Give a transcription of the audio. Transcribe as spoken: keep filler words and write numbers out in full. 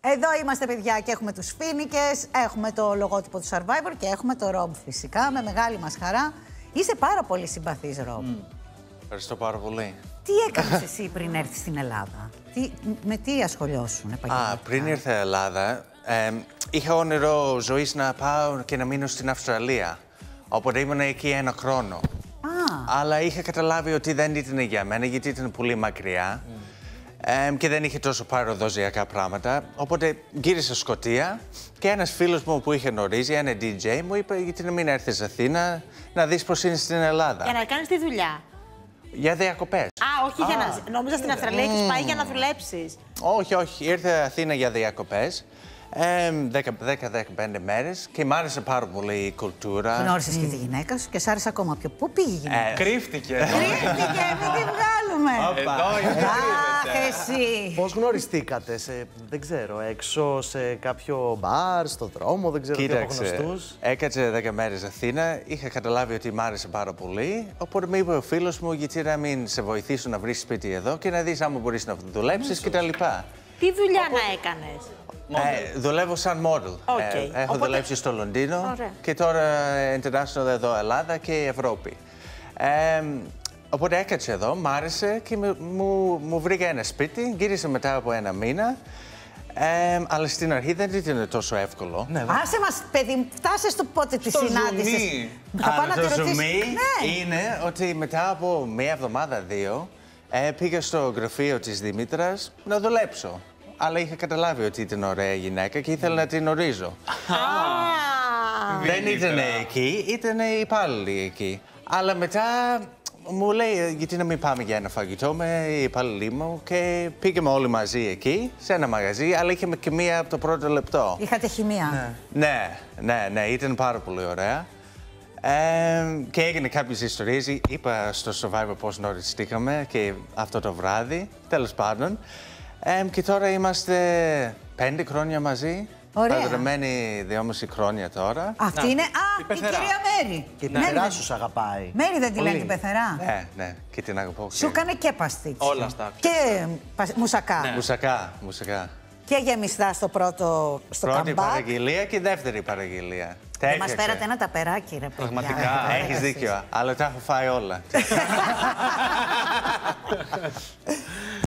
Εδώ είμαστε, παιδιά, και έχουμε τους Φοίνικες, έχουμε το λογότυπο του Survivor και έχουμε το Ρομπ, φυσικά, με μεγάλη μας χαρά. Είσαι πάρα πολύ συμπαθής, Ρομπ. Mm. Ευχαριστώ πάρα πολύ. Τι έκανες εσύ πριν έρθεις στην Ελλάδα? Τι, με τι ασχολιώσουν επαγγελματικά? Α, πριν ήρθα Ελλάδα, ε, είχα όνειρο ζωής να πάω και να μείνω στην Αυστραλία. Οπότε ήμουν εκεί ένα χρόνο. Α. Αλλά είχα καταλάβει ότι δεν ήταν για μένα, γιατί ήταν πολύ μακριά. Mm. Ε, και δεν είχε τόσο παραδοσιακά πράγματα. Οπότε γύρισα Σκωτία και ένας φίλος μου που είχε γνωρίζει, ένα ντι τζέι, μου είπε γιατί να μην έρθεις Αθήνα να δεις πώς είναι στην Ελλάδα. Για να κάνεις τη δουλειά. Για διακοπές. Α, όχι, ah. για να... νόμιζα στην Αυστραλία έχεις πάει για να δουλέψεις. Όχι, όχι. Ήρθα Αθήνα για διακοπές. δέκα με δεκαπέντε μέρες και μ' άρεσε πάρα πολύ η κουλτούρα. Γνώρισες mm. και τη γυναίκα σου και σ' άρεσε ακόμα πιο. Πού πήγε η γυναίκα? Ε, κρύφτηκε. Κρύφτηκε, μην τη βγάλουμε. Εδώ είναι. Αχ, εσύ. Πώς γνωριστήκατε, σε, δεν ξέρω, έξω σε κάποιο μπαρ, στο δρόμο, δεν ξέρω τι από γνωστούς? Έκατσε δέκα μέρες Αθήνα, είχα καταλάβει ότι μ' άρεσε πάρα πολύ. Οπότε με είπε ο φίλος μου, γιατί να μην σε βοηθήσω να βρεις σπίτι εδώ και να δεις άμα μπορείς να δουλέψεις κτλ. Τι δουλειά Οπότε... να έκανες? Ε, δουλεύω σαν model. Okay. Ε, έχω Οπότε... δουλέψει στο Λονδίνο Ωραία. και τώρα international εδώ Ελλάδα και Ευρώπη. Ε, οπότε έκατσε εδώ, μ' άρεσε και μου, μου, μου βρήκα ένα σπίτι, γύρισα μετά από ένα μήνα. Ε, αλλά στην αρχή δεν ήταν τόσο εύκολο. Ναι, άσε μας, παιδί, φτάσε στο πότε τη συνάντησες. Το ζουμί ναι. είναι ότι μετά από μία εβδομάδα, δύο, ε, πήγα στο γραφείο της Δήμητρας να δουλέψω. Αλλά είχα καταλάβει ότι ήταν ωραία γυναίκα και ήθελα να την γνωρίζω. Δεν ήταν εκεί, ήταν οι υπάλληλοι εκεί. Αλλά μετά μου λέει γιατί να μην πάμε για ένα φαγητό με οι υπάλληλοι μου και πήγαμε όλοι μαζί εκεί, σε ένα μαγαζί, αλλά είχαμε και μία από το πρώτο λεπτό. Είχατε χημεία. Ναι, ναι, ναι, ήταν πάρα πολύ ωραία. Ε, και έγινε κάποιες ιστορίες. Είπα στο Survivor πώς γνωριστήκαμε και αυτό το βράδυ, τέλος πάντων. Ε, και τώρα είμαστε πέντε χρόνια μαζί. Ωραία. Παντρεμένοι δυόμιση χρόνια τώρα. Αυτή Να. είναι, α, η, η κυρία Μέρη. Και η πεθερά σου σ' αγαπάει. Μέρη δεν τη λένε την πεθερά? Ναι, ναι, και την αγαπώ. Σου έκανε και παστίτσιο. Όλα αυτά. Και μουσακά. Ναι. Μουσακά, μουσακά. Και γεμιστά στο πρώτο, στο Πρώτη καμπάκ. παραγγελία και δεύτερη παραγγελία. Δεν μας φέρατε ένα ταπεράκι, ρε παιδιά. Πραγματικά. Έχεις δίκιο, αλλά τα έχω φάει όλα.